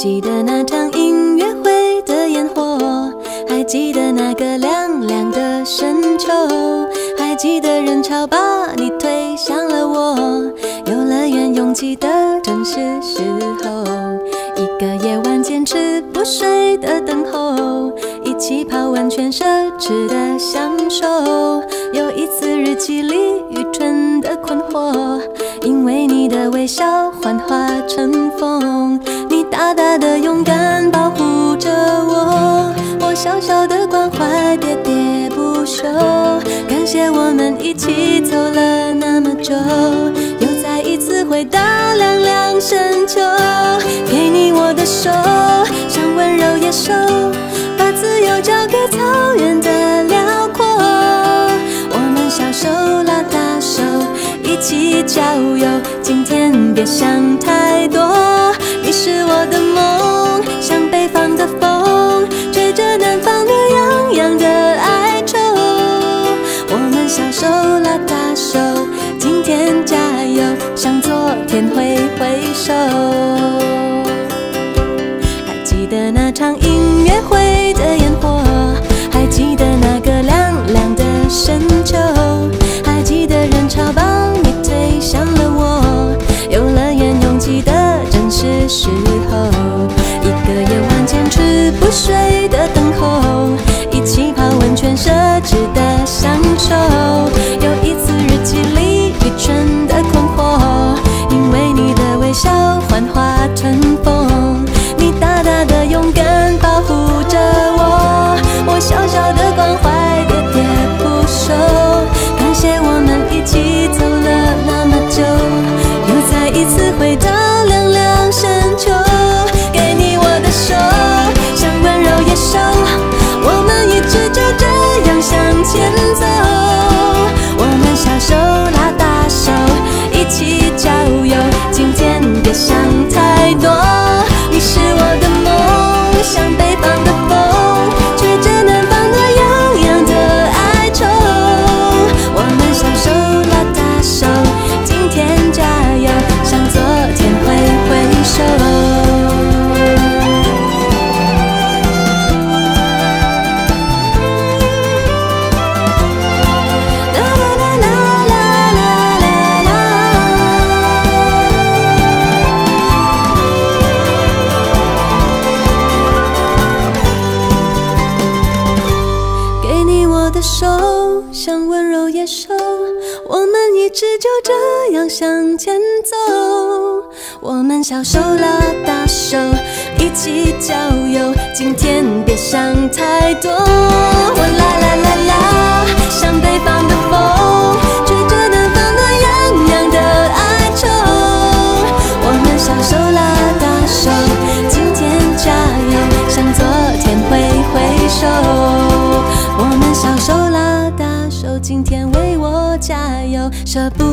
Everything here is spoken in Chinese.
记得那场音乐会的烟火，还记得那个凉凉的深秋，还记得人潮把你推向了我，游乐园拥挤的正是时候，一个夜晚坚持不睡的等候，一起泡温泉奢侈的享受，有一次日记里愚蠢的困惑，因为你的微笑幻化成风，你大大的勇敢保护着我，我小小的关怀喋喋不休，感谢我们一起走了那么久，又再一次回到凉凉深秋，给你我的手，像温柔野兽，把自由交给草原的辽阔，我们小手拉大手，一起郊游，今天别想太多，你是我的梦，像北方的风，吹着南方暖洋洋的哀愁，我们小手拉大手，今天加油，向昨天挥挥手。还记得那场音乐会的烟火，还记得那个凉凉的深秋，还记得人潮把你推向了我，游乐园拥挤的正是时候，一个夜晚坚持不睡的等候，一起泡温泉奢侈的享受，有一次日记里愚蠢的困惑，因为你的微笑幻化成风，你大大的勇敢保护着我，我小小的关怀喋喋不休，感谢我们一起走了那么久，又再一次回到凉凉深秋，给你我的手，像温柔野兽，我们一直就这样向前走，我们小手拉大手，一起郊游，今天别想太多，你是我的梦，像北方的风，吹着南方暖洋洋的哀愁，我们小手拉大手，今天加油，向昨天挥挥手。手像温柔野兽，我们一直就这样向前走，我们小手拉大手，一起郊游，今天别想太多，我啦啦啦啦，像北方的风，吹着南方暖洋洋的哀愁，我们小手拉大手，今天加油，向昨天挥挥手，我们小手拉大手，今天为我加油，舍不